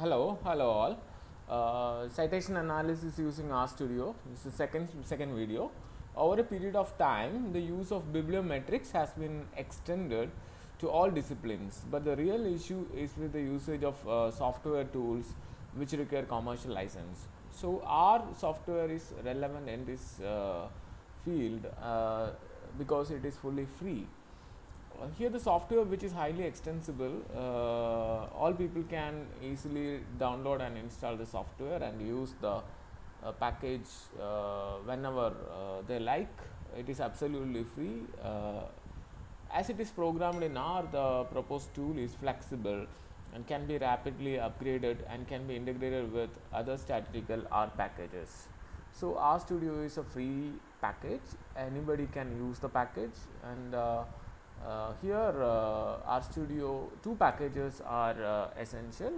Hello all. Citation analysis using RStudio. This is the second video. Over a period of time, the use of bibliometrics has been extended to all disciplines, but the real issue is with the usage of software tools which require commercial license. So, our software is relevant in this field because it is fully free. Here the software which is highly extensible, all people can easily download and install the software and use the package whenever they like. It is absolutely free. As it is programmed in R, the proposed tool is flexible and can be rapidly upgraded and can be integrated with other statistical R packages. So RStudio is a free package. Anybody can use the package, and here RStudio two packages are essential.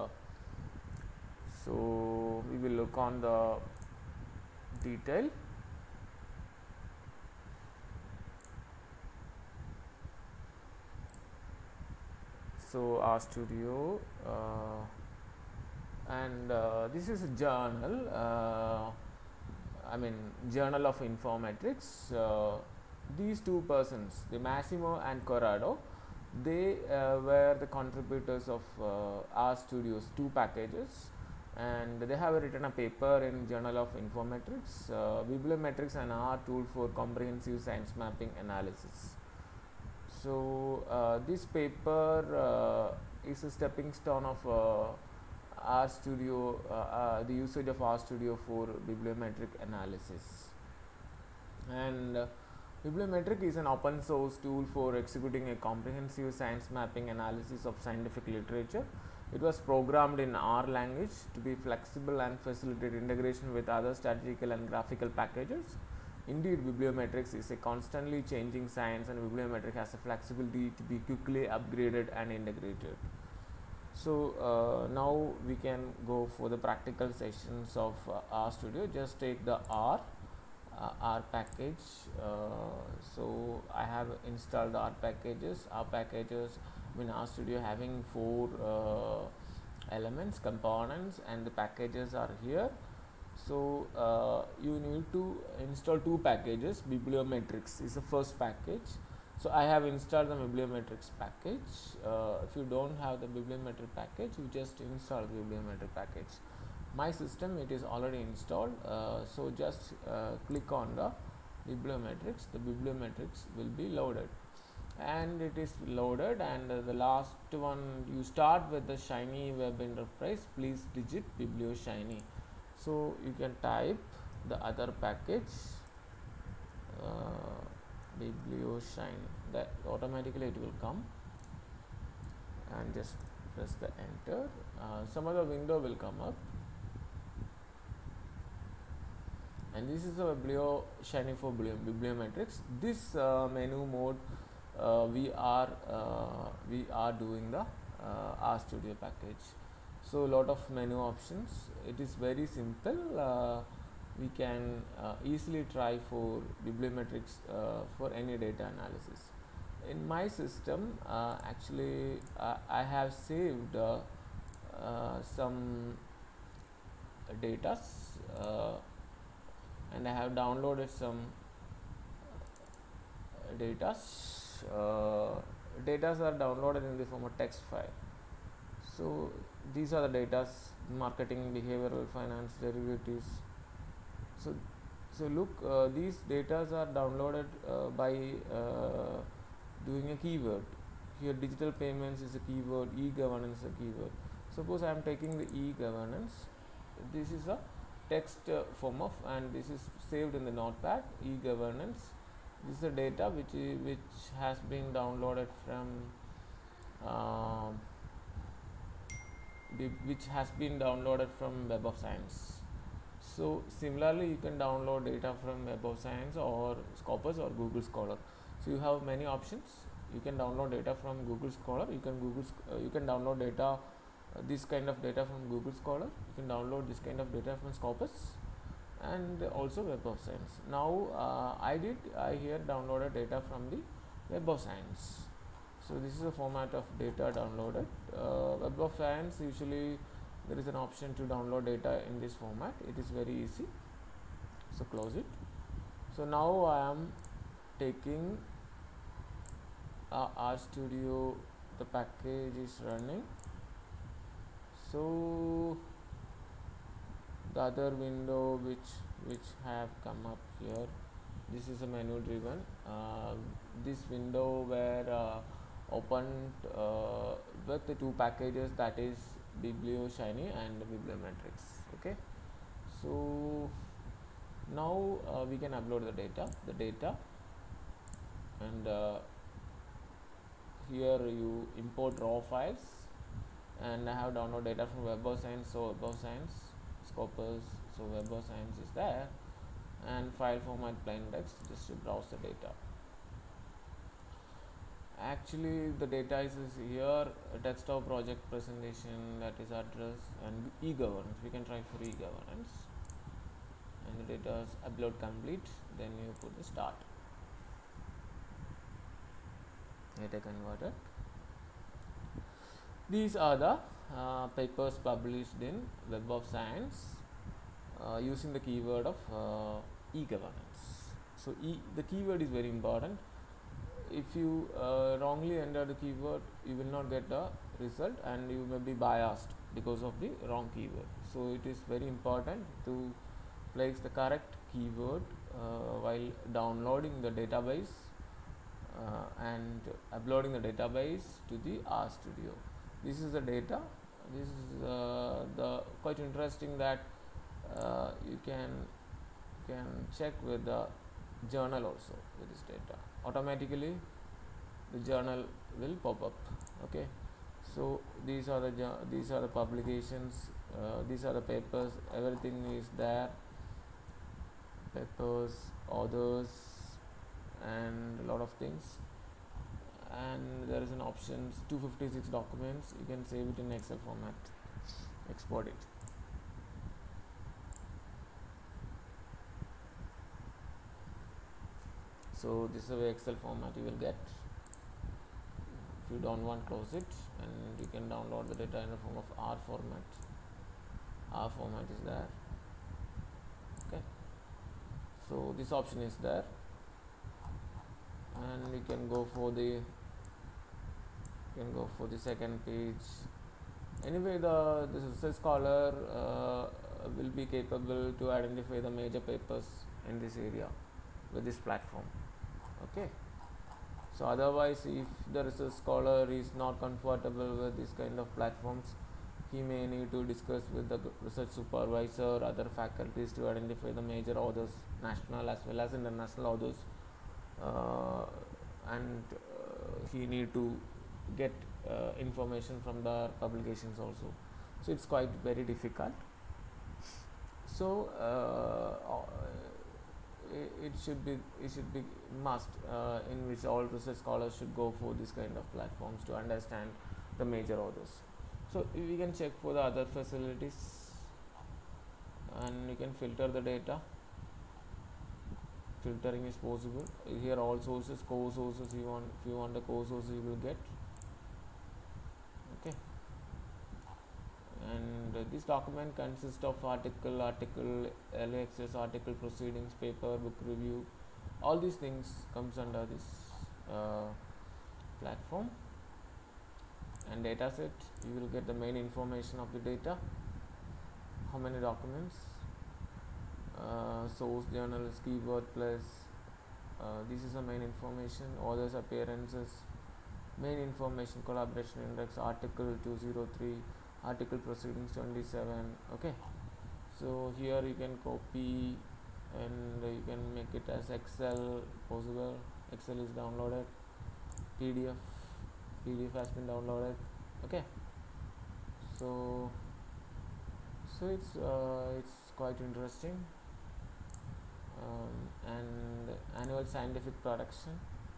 So we will look on the detail. So RStudio and this is a journal. Journal of Informatics. These two persons, the Massimo and Corrado, they were the contributors of RStudio's two packages, and they have written a paper in Journal of Informatics, Bibliometrics and R tool for comprehensive science mapping analysis. So this paper is a stepping stone of RStudio, the usage of RStudio for bibliometric analysis. And bibliometric is an open source tool for executing a comprehensive science mapping analysis of scientific literature. It was programmed in R language to be flexible and facilitate integration with other statistical and graphical packages. Indeed, bibliometrics is a constantly changing science, and bibliometric has a flexibility to be quickly upgraded and integrated. So now we can go for the practical sessions of RStudio. Just take the R package. So I have installed the R packages. In RStudio having four elements, components, and the packages are here. So you need to install two packages. Bibliometrics is the first package. So I have installed the bibliometrics package. If you don't have the bibliometric package, you just install the bibliometric package. My system, it is already installed. So just click on the bibliometrics. The bibliometrics will be loaded, and it is loaded. And the last one, you start with the Shiny web interface. Please digit BiblioShiny. So you can type the other package, BiblioShiny. That automatically it will come, and just press the enter. Some other window will come up, and this is the BiblioShiny for bibliometrics. This menu mode, we are doing the RStudio package. So lot of menu options. It is very simple. We can easily try for bibliometrics for any data analysis. In my system, actually I have saved some data, and I have downloaded some data. Data are downloaded in the form of text file. So these are the data: marketing, behavioral finance, derivatives. So look, these data are downloaded by doing a keyword. Here digital payments is a keyword, e-governance is a keyword. Suppose I am taking the e-governance. This is a text form of, and this is saved in the notepad. E-governance, this is the data which has been downloaded from Web of Science. So similarly, you can download data from Web of Science or Scopus or Google Scholar. So you have many options. You can download data from Google Scholar. You can download data, this kind of data from Google Scholar. You can download this kind of data from Scopus, and also Web of Science. Now I here downloaded data from the Web of Science. So this is a format of data downloaded. Web of Science usually there is an option to download data in this format. It is very easy. So close it. So now I am taking RStudio, the package is running. So the other window which have come up here, this is a menu driven. This window were opened with the two packages, that is BiblioShiny and Bibliometrics. Okay, so now we can upload the data, and here you import raw files, and I have downloaded data from Web of Science. So Web of Science, Scopus, so Web of Science is there, and file format plain text, just to browse the data. Actually the data is here, desktop project presentation, that is address, and e-governance. We can try for e-governance, and the data is upload complete, then you put the start. Data converted. These are the papers published in Web of Science using the keyword of e-governance. So the keyword is very important. If you wrongly enter the keyword, you will not get the result, and you may be biased because of the wrong keyword. So it is very important to place the correct keyword while downloading the database and uploading the database to the RStudio. This is the data. This is the quite interesting that you can check with the journal also with this data. Automatically the journal will pop up. Okay, so these are the publications, these are the papers, everything is there, papers, authors, and a lot of things. And there is an option 256 documents. You can save it in Excel format, export it. So this is the Excel format you will get. If you don't want, close it, and you can download the data in the form of R format. R format is there. Okay, so this option is there, and you can go for the second page. Anyway, the research scholar will be capable to identify the major papers in this area with this platform. Okay, so otherwise, if the research scholar is not comfortable with this kind of platforms, he may need to discuss with the research supervisor, other faculties, to identify the major authors, national as well as international authors, and he need to get information from the publications also. So it's quite very difficult. So it should be must in which all research scholars should go for this kind of platforms to understand the major authors. So we can check for the other facilities, and you can filter the data. Filtering is possible here. All sources, core sources, if you want the core sources, you will get. Okay, and this document consists of article, LXS, article proceedings, paper, book review. All these things comes under this platform. And data set, you will get the main information of the data, how many documents, source, journals, keyword plus, this is the main information, authors, appearances, main information, collaboration index, article 203, article proceedings 27. Okay, so here you can copy and you can make it as Excel possible. Excel is downloaded, PDF has been downloaded. Okay, so it's quite interesting. And annual scientific production,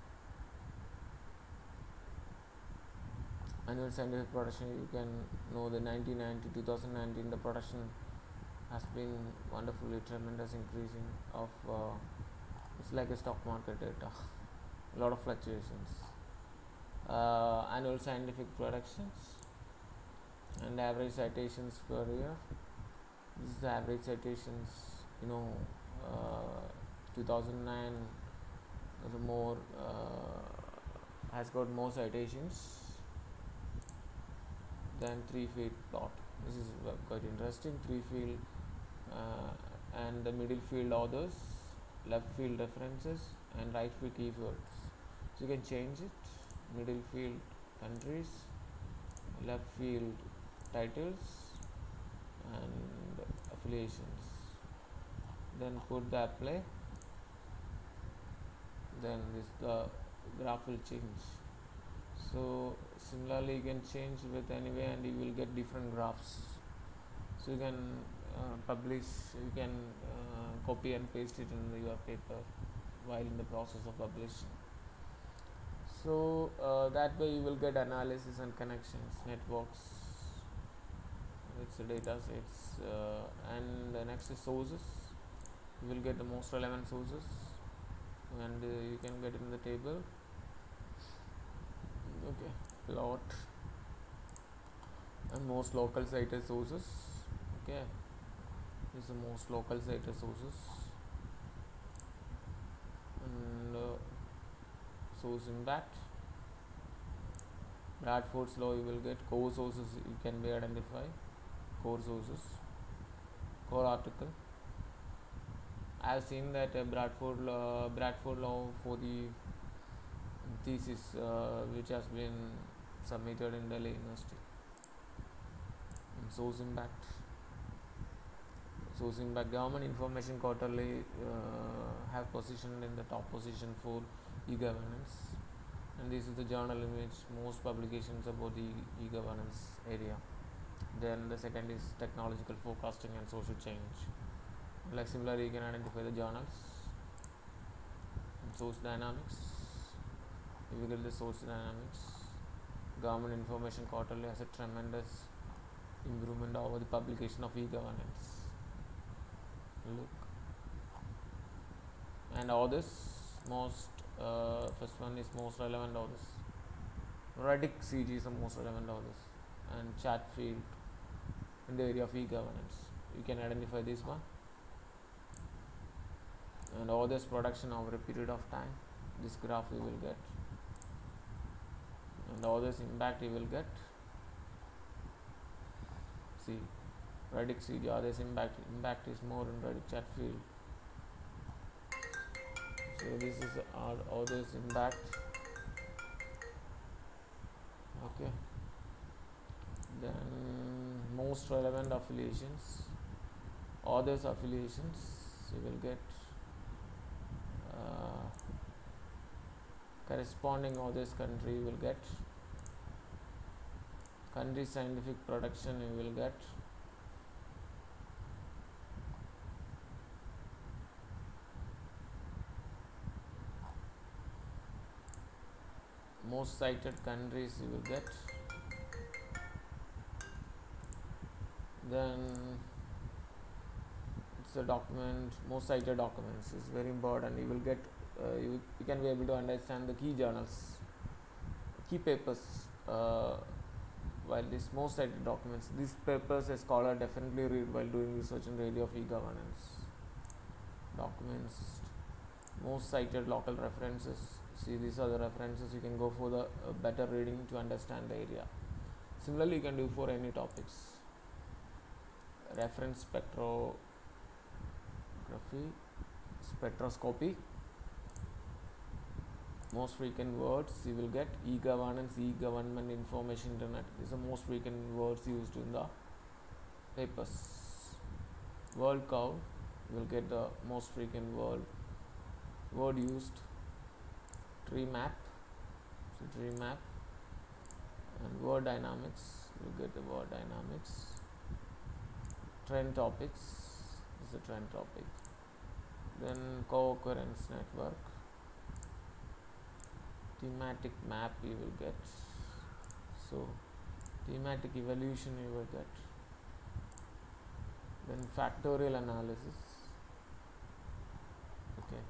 you can know the 1990 2019 the production has been wonderfully tremendous increasing of it's like a stock market data, a lot of fluctuations. Annual scientific productions, and average citations per year. This is the average citations. You know, 2009 was more has got more citations than three-field plot. This is quite interesting. Three-field and the middle field authors, left field references, and right field keywords. So you can change it. Middle field countries, left field titles, and affiliations. Then put the apply. Then the graph will change. So similarly, you can change with anyway, and you will get different graphs. So you can publish, you can copy and paste it in your paper while in the process of publishing. So that way you will get analysis and connections, networks, it's the data sets, and the next is sources. You will get the most relevant sources, and you can get it in the table. Okay, plot and most local cited sources. Okay, this is the most local cited sources, and source impact. Bradford's law, you will get core sources, you can be identify core sources, core article. I have seen that Bradford law for the thesis which has been submitted in Delhi University. And source impact. Government Information Quarterly have positioned in the top position for e-governance, and this is the journal in which most publications about the e-governance area. Then the second is technological forecasting and social change. Like similarly, you can identify the journals and source dynamics. You will get the source dynamics. Government Information Quarterly has a tremendous improvement over the publication of e-governance. Look, and others, most first one is most relevant others. Redick CG is the most relevant others, and Chatfield in the area of e-governance. You can identify this one, and others production over a period of time. This graph you will get, and others impact you will get. See, Redick CG, others impact is more in Redick Chatfield. So this is our others impact. Okay, then most relevant affiliations, others affiliations, you will get corresponding others country, you will get country scientific production, you will get most cited countries, you will get. Then it's a document, most cited documents is very important. You will get you can be able to understand the key journals, key papers, while this most cited documents, these papers a scholar definitely read while doing research in the area of e-governance. Documents, most cited local references. See, these are the references. You can go for the better reading to understand the area. Similarly, you can do for any topics. Reference spectrography, spectroscopy. Most frequent words you will get e-governance, e-government, information internet. These are most frequent words used in the papers. World count, you will get the most frequent word used. Tree map, so tree map, and word dynamics, you will get the word dynamics. Trend topics, this is a trend topic. Then co-occurrence network, thematic map you will get. So thematic evolution you will get. Then factorial analysis. Okay,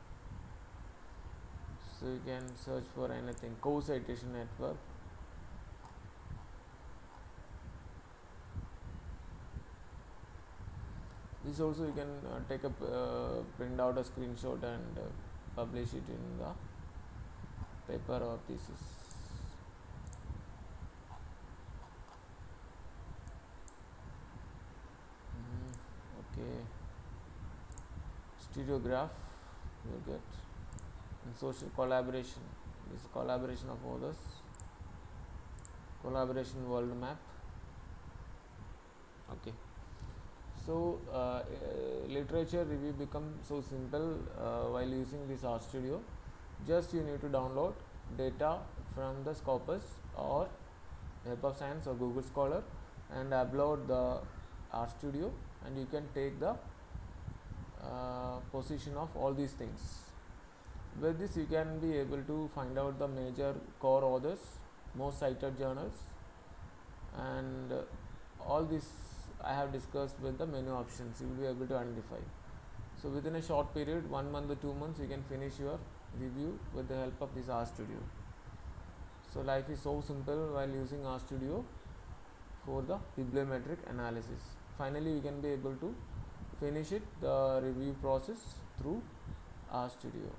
so you can search for anything. Co-citation network, This also you can take a print out a screenshot and publish it in the paper or thesis. Okay, stereograph you get, and social collaboration. This is collaboration of others. Collaboration world map. Okay. So literature review becomes so simple while using this RStudio. Just you need to download data from the Scopus or Web of Science or Google Scholar and upload the RStudio, and you can take the position of all these things. With this you can be able to find out the major core authors, most cited journals, and all this I have discussed with the menu options you will be able to identify. So within a short period, 1 month or 2 months, you can finish your review with the help of this RStudio. So life is so simple while using RStudio for the bibliometric analysis. Finally you can be able to finish it, the review process, through RStudio.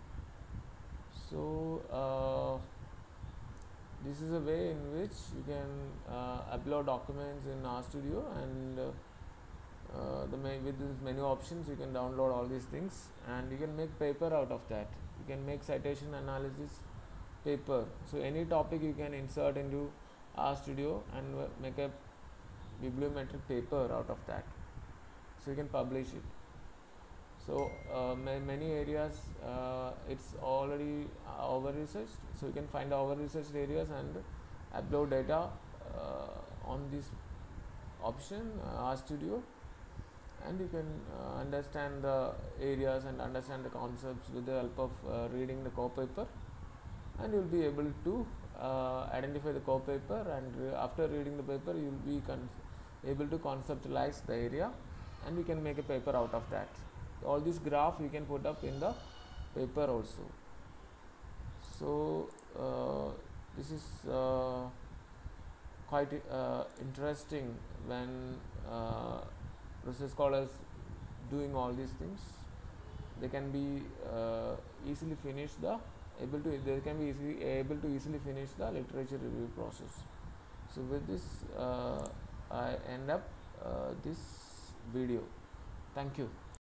So this is a way in which you can upload documents in RStudio, and with these menu options you can download all these things, and you can make paper out of that. You can make citation analysis paper. So any topic you can insert into RStudio and make a bibliometric paper out of that, so you can publish it. So many areas it's already over researched, so you can find over researched areas and upload data on this option RStudio, and you can understand the areas and understand the concepts with the help of reading the core paper, and you will be able to identify the core paper, and after reading the paper you will be able to conceptualize the area, and you can make a paper out of that. All this graph you can put up in the paper also. So this is quite interesting when research scholars doing all these things. They can be easily finish the they can be easily finish the literature review process. So with this I end up this video. Thank you.